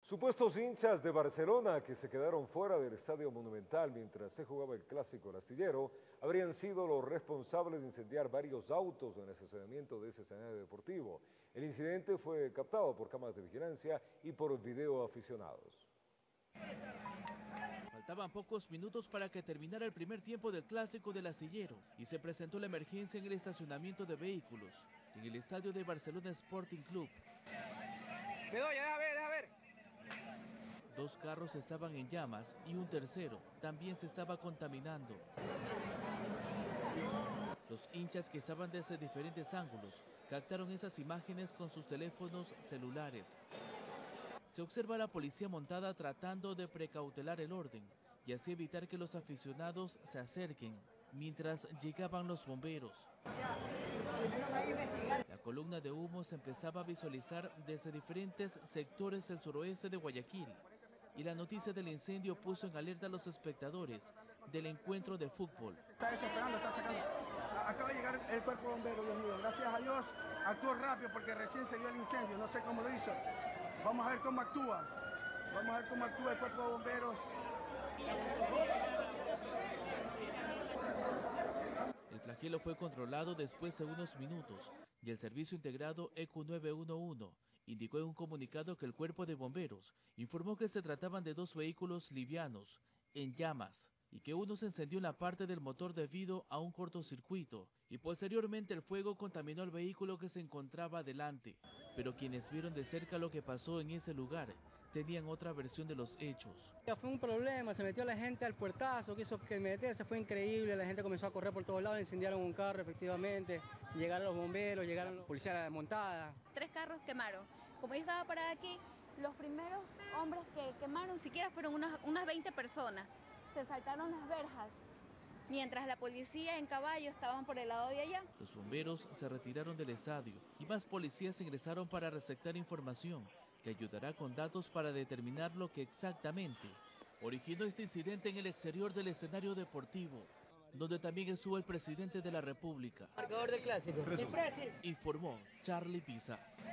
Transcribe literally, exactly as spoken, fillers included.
Supuestos hinchas de Barcelona que se quedaron fuera del Estadio Monumental mientras se jugaba el Clásico El Astillero habrían sido los responsables de incendiar varios autos en el estacionamiento de ese escenario deportivo. El incidente fue captado por cámaras de vigilancia y por video aficionados. Faltaban pocos minutos para que terminara el primer tiempo del Clásico del Astillero y se presentó la emergencia en el estacionamiento de vehículos en el estadio de Barcelona Sporting Club. Bedoya, deja ver, deja ver. Dos carros estaban en llamas y un tercero también se estaba contaminando. Los hinchas que estaban desde diferentes ángulos captaron esas imágenes con sus teléfonos celulares. Se observa a la policía montada tratando de precautelar el orden y así evitar que los aficionados se acerquen mientras llegaban los bomberos. La columna de humo se empezaba a visualizar desde diferentes sectores del suroeste de Guayaquil y la noticia del incendio puso en alerta a los espectadores del encuentro de fútbol. Está desesperando, está sacando. Acaba de llegar el cuerpo de bomberos, Dios mío. Gracias a Dios actuó rápido porque recién se dio el incendio. No sé cómo lo hizo. Vamos a ver cómo actúa. Vamos a ver cómo actúa el cuerpo de bomberos. El flagelo fue controlado después de unos minutos y el servicio integrado E Q nueve uno uno indicó en un comunicado que el cuerpo de bomberos informó que se trataban de dos vehículos livianos en llamas y que uno se encendió en la parte del motor debido a un cortocircuito y posteriormente el fuego contaminó el vehículo que se encontraba adelante. Pero quienes vieron de cerca lo que pasó en ese lugar tenían otra versión de los hechos. Fue un problema, se metió la gente al puertazo, quiso que meterse, fue increíble, la gente comenzó a correr por todos lados, incendiaron un carro efectivamente, llegaron los bomberos, llegaron la policía montada. Tres carros quemaron. Como yo estaba parada aquí, los primeros hombres que quemaron siquiera fueron unas, unas veinte personas. Se saltaron las verjas, mientras la policía en caballo estaban por el lado de allá. Los bomberos se retiraron del estadio y más policías ingresaron para receptar información que ayudará con datos para determinar lo que exactamente originó este incidente en el exterior del escenario deportivo, donde también estuvo el presidente de la República. Marcador del Clásico. Informó Charlie Pisa.